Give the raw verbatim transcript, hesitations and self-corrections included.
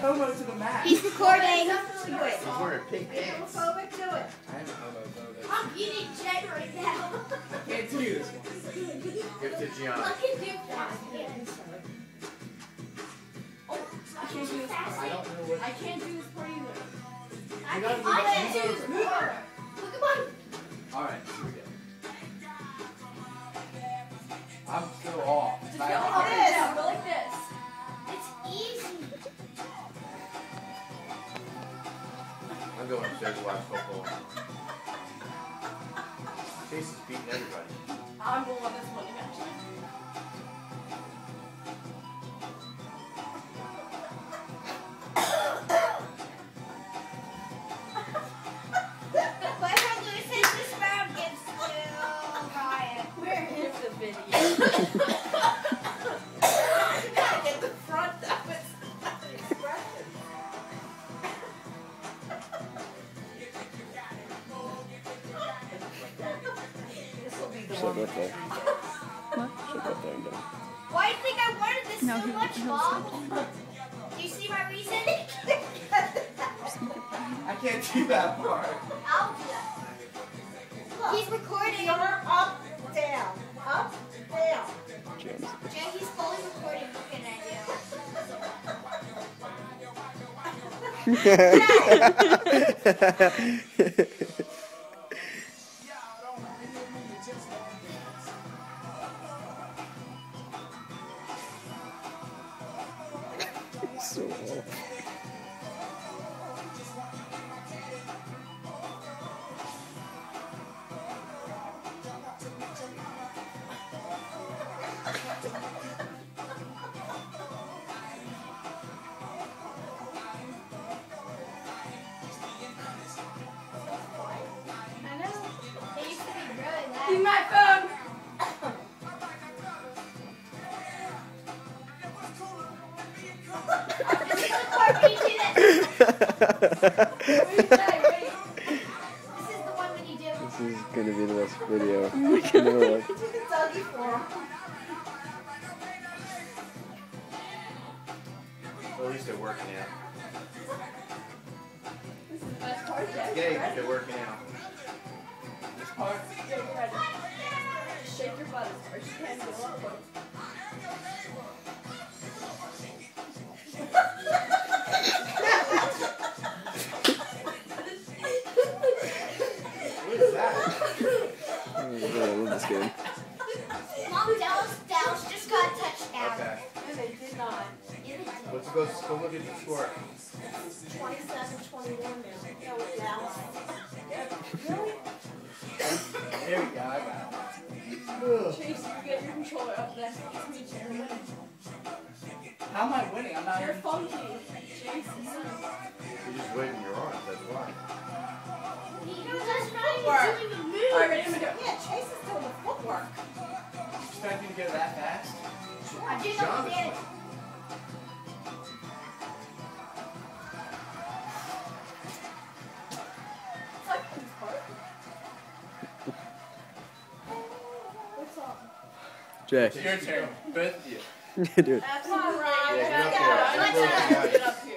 homo to the max. He's recording. Do it. He's wearing pink pants. Homophobic, do it. I am homophobic. I'm eating Jay right now. I can't do this one. Give it to Gianna. I can do that. Oh, I can't do this part. I don't know what. I can't do this part either. I You gotta can, do I that can do over. this part. Look at mine. Alright, here we go. I'm still off. Just I- go I- like this. Go like this. It's easy. I'm going upstairs to watch football. Chase is beating everybody. I'm going on this one eventually. But her loses the sperm gives to Ryan. Where is the video? At the front, that was an expression. This will be the Shut one. up there. Shut up there and go. Why do you think I wanted this No, so he- much, he'll Mom? Do you see my reason? I can't do that part. I'll do that. He's recording. Arm up, down, up, down. James. Jay, he's fully recording looking at So off. I know. They used to be really loud. See my phone. This is the part where you do this. Wait, Jay, wait. This is the one when you do. This is gonna be the best video. Never look. Do the Dougie for him. Well, at least they're working out. This is the best part, Jay. It's gay, but they're working out. This part. Jay, get ready. Shake your butt as far as you can. Go up close. What is that? Oh my god, I love this game. Mom, Dallas, Dallas just got a touchdown. Okay. No, they did not. Yeah, they did. Let's go, go look at the score. twenty-seven twenty-one now. That was Dallas. Really? There we go, I got it. Chase, you get your controller up there. It's me, Jeremy. How am I winning? I'm not You're even. funky. Chase is You're just waving your arms, that's why. You just not Footwork. even doing a All right, move. ready? I'm gonna do it. Yeah, Chase is doing the footwork. Expect me to go that fast? I do know John you is did. like, It's like this part. What's up? Jay. It's your turn. Both of you. Do it. That's not right. Yeah, get up Yeah, there. let's Get up get there. up here.